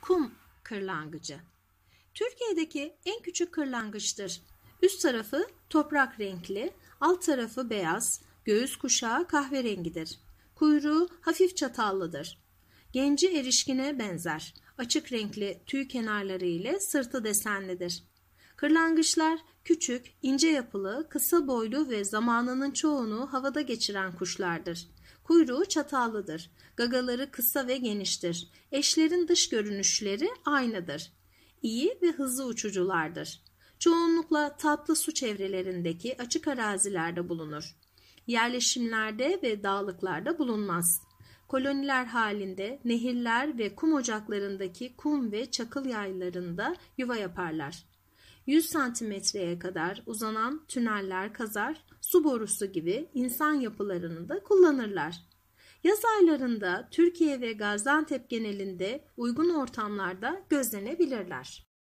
Kum kırlangıcı. Türkiye'deki en küçük kırlangıçtır. Üst tarafı toprak renkli, alt tarafı beyaz, göğüs kuşağı kahverengidir. Kuyruğu hafif çatallıdır. Genci erişkine benzer. Açık renkli tüy kenarları ile sırtı desenlidir. Kırlangıçlar küçük, ince yapılı, kısa boylu ve zamanının çoğunu havada geçiren kuşlardır. Kuyruğu çatallıdır. Gagaları kısa ve geniştir. Eşlerin dış görünüşleri aynıdır. İyi ve hızlı uçuculardır. Çoğunlukla tatlı su çevrelerindeki açık arazilerde bulunur. Yerleşimlerde ve dağlıklarda bulunmaz. Koloniler halinde nehirler ve kum ocaklarındaki kum ve çakıl yaylarında yuva yaparlar. 100 santimetreye kadar uzanan tüneller kazar, su borusu gibi insan yapılarını da kullanırlar. Yaz aylarında Türkiye ve Gaziantep genelinde uygun ortamlarda gözlenebilirler.